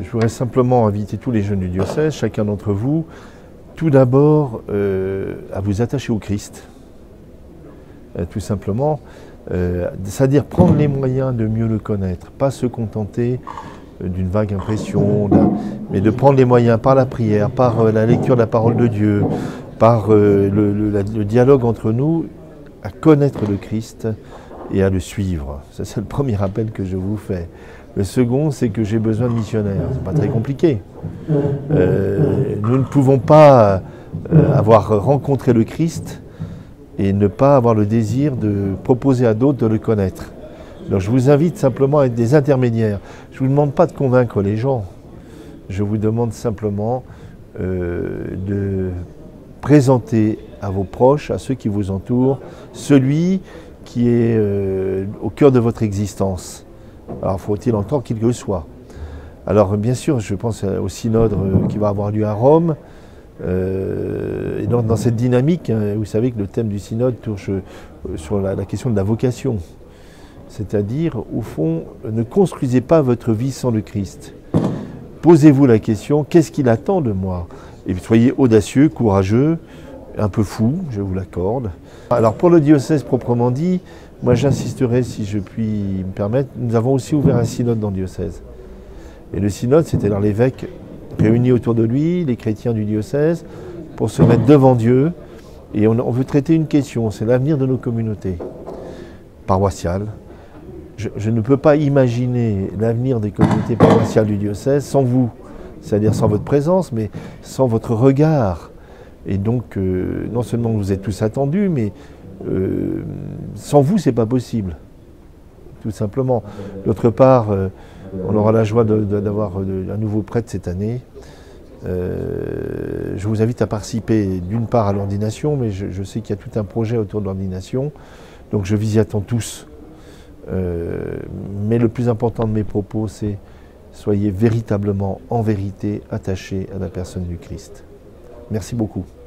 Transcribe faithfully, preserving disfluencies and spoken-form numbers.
Je voudrais simplement inviter tous les jeunes du diocèse, chacun d'entre vous, tout d'abord euh, à vous attacher au Christ, euh, tout simplement, euh, c'est-à-dire prendre les moyens de mieux le connaître, pas se contenter euh, d'une vague impression, mais de prendre les moyens par la prière, par euh, la lecture de la parole de Dieu, par euh, le, le, la, le dialogue entre nous, à connaître le Christ et à le suivre. Ça, c'est le premier appel que je vous fais. Le second, c'est que j'ai besoin de missionnaires. C'est pas très compliqué. Euh, nous ne pouvons pas euh, avoir rencontré le Christ et ne pas avoir le désir de proposer à d'autres de le connaître. Donc je vous invite simplement à être des intermédiaires. Je ne vous demande pas de convaincre les gens. Je vous demande simplement euh, de présenter à vos proches, à ceux qui vous entourent, celui qui est euh, au cœur de votre existence. Alors faut-il encore qu'il le soit. Alors bien sûr, je pense au synode qui va avoir lieu à Rome. Euh, et donc dans cette dynamique, hein, vous savez que le thème du synode touche euh, sur la, la question de la vocation. C'est-à-dire, au fond, ne construisez pas votre vie sans le Christ. Posez-vous la question, qu'est-ce qu'il attend de moi? Et soyez audacieux, courageux, un peu fou, je vous l'accorde. Alors pour le diocèse proprement dit, moi j'insisterai, si je puis me permettre, nous avons aussi ouvert un synode dans le diocèse. Et le synode, c'était alors l'évêque réunis autour de lui, les chrétiens du diocèse, pour se mettre devant Dieu. Et on, on veut traiter une question, c'est l'avenir de nos communautés paroissiales. Je, je ne peux pas imaginer l'avenir des communautés paroissiales du diocèse sans vous, c'est-à-dire sans votre présence, mais sans votre regard. Et donc, euh, non seulement vous êtes tous attendus, mais euh, sans vous, c'est pas possible, tout simplement. D'autre part, euh, on aura la joie d'avoir un nouveau prêtre cette année. Euh, je vous invite à participer d'une part à l'ordination, mais je, je sais qu'il y a tout un projet autour de l'ordination, donc je vous y attends tous. Euh, mais le plus important de mes propos, c'est soyez véritablement, en vérité, attachés à la personne du Christ. Merci beaucoup.